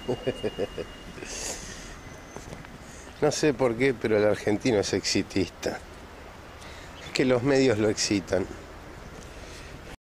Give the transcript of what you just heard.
No sé por qué, pero el argentino es exitista. Es que los medios lo excitan.